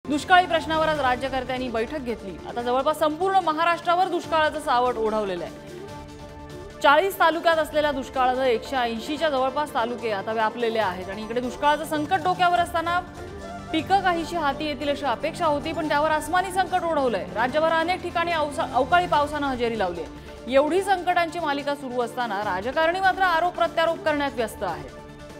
दुष्काळी प्रश्नावर आज राज्यकर्त्यांनी बैठक घेतली। आता जवळपास संपूर्ण महाराष्ट्रावर दुष्काळाचं सावट ओढवलेलं आहे। 40 तालुक्यात असलेल्या दुष्काळाचं 180च्या जवळपास तालुके आता व्यापलेले आहेत आणि इकडे दुष्काळाचं संकट डोक्यावर असताना पिकं काहीशी हाती येतील अशी अपेक्षा होती, पण त्यावर आसमानी संकट ओढवलंय। राज्यभर अनेक ठिकाणी अवकाळी पावसानं हजेरी लावली आहे। एवढी संकटांची मालिका सुरू असताना राजकारणी मात्र आरोप प्रत्यारोप करण्यात व्यस्त आहेत।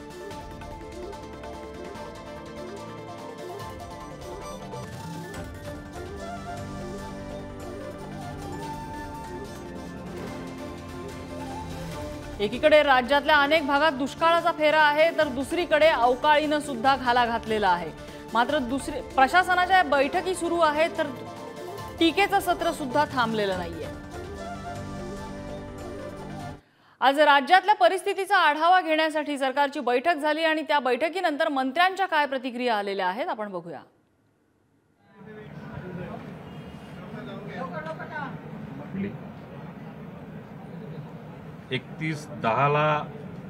एकीकडे राज्यातल्या अनेक भागात दुष्काळाचा फेरा आहे, तर दुसरीकडे अवकाळीनं सुद्धा घाला घातलेला आहे। मात्र प्रशासनाच्या बैठकी सुरू आहेत, तर टीकेचं सत्र सुद्धा थांबलेलं नाहीये। आज राज्यातल्या परिस्थितीचा आढावा घेण्यासाठी सरकारची बैठक झाली आणि त्या बैठकीनंतर मंत्र्यांच्या काय प्रतिक्रिया आलेल्या आहेत आपण बघूया। 31/10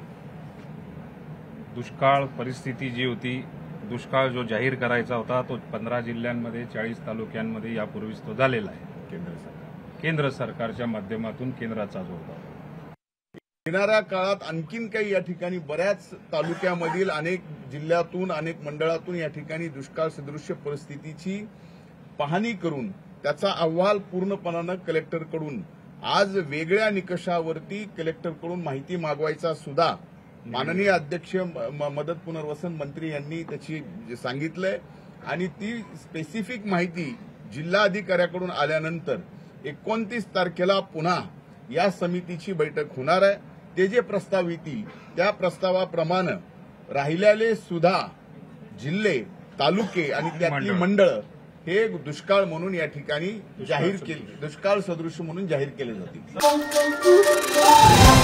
दुष्काळ परिस्थिती जी होती, दुष्काळ जो जाहीर करायचा होता तो 15 जिल्ह्यांमध्ये 40 तालुक्यांमध्ये यापूर्वीच तो झालेला आहे। केंद्र सरकारच्या माध्यमातून केंद्राचा जोर होता। येणाऱ्या काळात आणखीन काही या ठिकाणी बऱ्याच तालुक्यामधील अनेक जिल्ह्यातून अनेक मंडळातून या ठिकाणी दुष्काळ सदृश्य परिस्थितीची पाहणी करून त्याचा अहवाल पूर्णपणानं कलेक्टरकडून आज वेगळ्या निकषावरती कलेक्टरकडून माहिती मागवायचा सुद्धा माननीय अध्यक्ष मदत पुनर्वसन मंत्री यांनी त्याची सांगितलंय आणि ती स्पेसिफिक माहिती जिल्हाधिकाऱ्याकडून आल्यानंतर 29 तारखेला पुन्हा या समितीची बैठक होणार आहे। ते जे प्रस्ताव येतील त्या प्रस्तावाप्रमाणे राहिलेले सुद्धा जिल्हे, तालुके आणि त्यातली मंडळ हे दुष्काळ म्हणून या ठिकाणी जाहीर केले, दुष्काळ सदृश म्हणून जाहीर केले जातील।